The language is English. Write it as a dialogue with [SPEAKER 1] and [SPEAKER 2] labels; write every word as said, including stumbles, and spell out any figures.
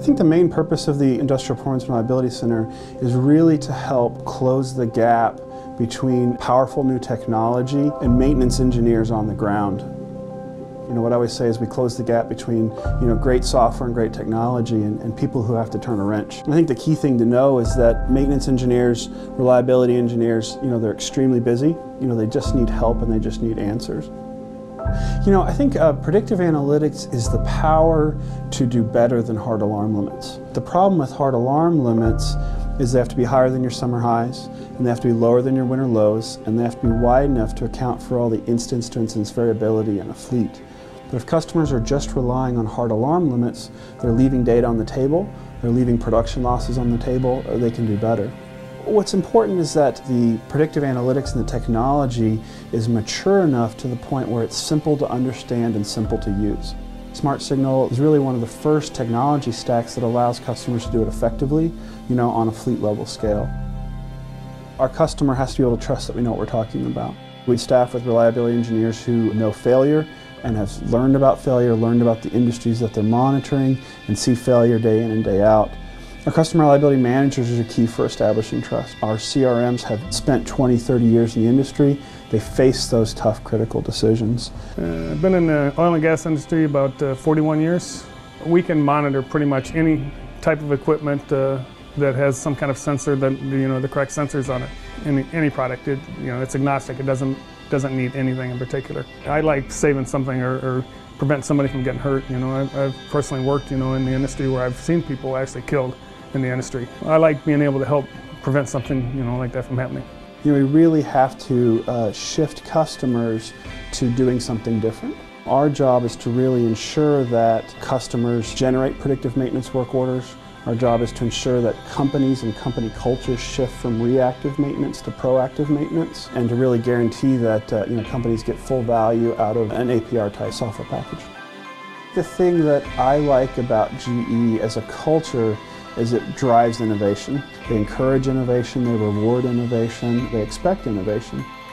[SPEAKER 1] I think the main purpose of the Industrial Performance and Reliability Center is really to help close the gap between powerful new technology and maintenance engineers on the ground. You know, what I always say is we close the gap between, you know, great software and great technology and, and people who have to turn a wrench. And I think the key thing to know is that maintenance engineers, reliability engineers, you know, they're extremely busy. You know, they just need help and they just need answers. You know, I think uh, predictive analytics is the power to do better than hard alarm limits. The problem with hard alarm limits is they have to be higher than your summer highs, and they have to be lower than your winter lows, and they have to be wide enough to account for all the instance-to-instance variability in a fleet. But if customers are just relying on hard alarm limits, they're leaving data on the table, they're leaving production losses on the table, or they can do better. What's important is that the predictive analytics and the technology is mature enough to the point where it's simple to understand and simple to use. Smart Signal is really one of the first technology stacks that allows customers to do it effectively, you know, on a fleet level scale. Our customer has to be able to trust that we know what we're talking about. We staff with reliability engineers who know failure and have learned about failure, learned about the industries that they're monitoring, and see failure day in and day out. Our customer reliability managers are key for establishing trust. Our C R Ms have spent twenty, thirty years in the industry. They face those tough, critical decisions.
[SPEAKER 2] Uh, I've been in the oil and gas industry about uh, forty-one years. We can monitor pretty much any type of equipment uh, that has some kind of sensor, that, you know, the correct sensors on it. Any, any product, it, you know, it's agnostic. It doesn't, doesn't need anything in particular. I like saving something or, or prevent somebody from getting hurt. You know, I've, I've personally worked, you know, in the industry where I've seen people actually killed in the industry. I like being able to help prevent something, you know, like that from happening.
[SPEAKER 1] You know, we really have to uh, shift customers to doing something different. Our job is to really ensure that customers generate predictive maintenance work orders. Our job is to ensure that companies and company cultures shift from reactive maintenance to proactive maintenance, and to really guarantee that uh, you know, companies get full value out of an A P R type software package. The thing that I like about G E as a culture is it drives innovation. They encourage innovation, they reward innovation, they expect innovation.